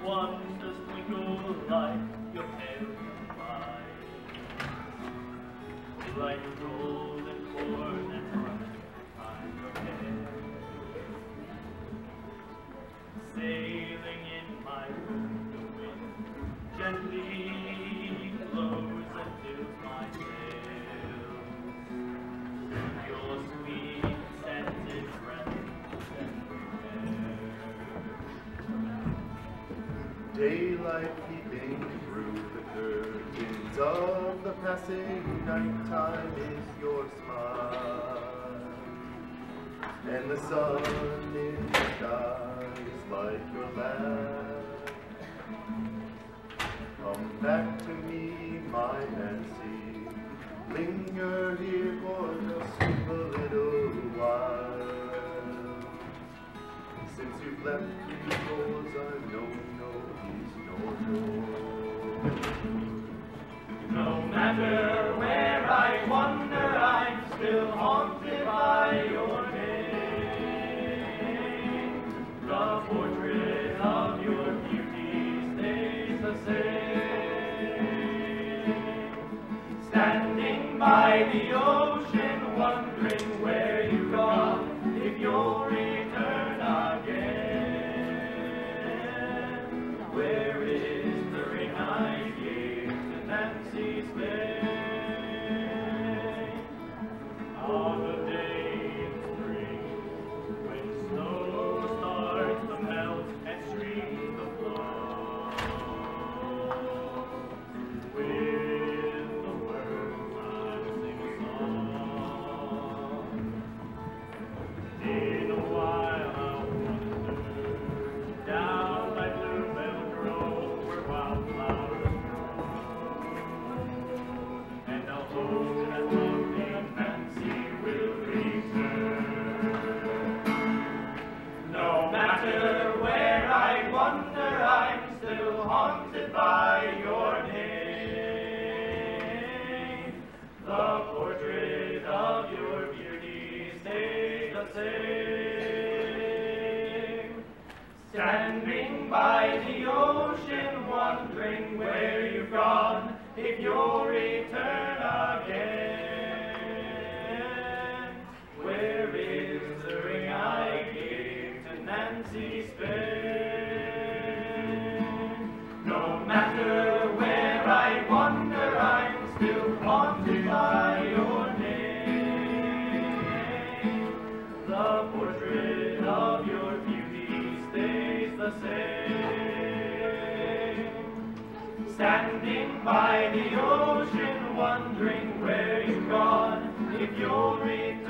once just twinkle like your pale light, like golden corn and running behind your head, sailing in my room, the wind gently blows and fills my sails. Your sweet scented breath daylight peeping through the curtains of the passing nighttime is your smile, and the sun in the sky is like your laugh. Come back to me, my Nancy, linger here for just a little while. Since you've left these doors, I've known no peace nor joy. No matter where I wander, I'm still haunted by your name. The portrait of your beauty stays the same. Standing by the ocean, wondering where you've gone, if you'll return again. Where is the ring I gave to Nancy's Bay? On the day in spring, when snow starts to melt and streams the flow, with the words I sing a song. In a while I'll wander down by Bluebell Grove where wildflowers grow, and I'll hope that lovely Nancy will return. No matter where I wander, I'm still haunted by your name. The portrait of your beauty stays the same. Standing by the ocean, wondering where you've gone, if you'll return again. Where is the ring I gave to Nancy Spain? No matter where I wander, I'm still haunted by your name. The portrait of your beauty stays the same. Standing by the ocean, wondering where you've gone, if you'll return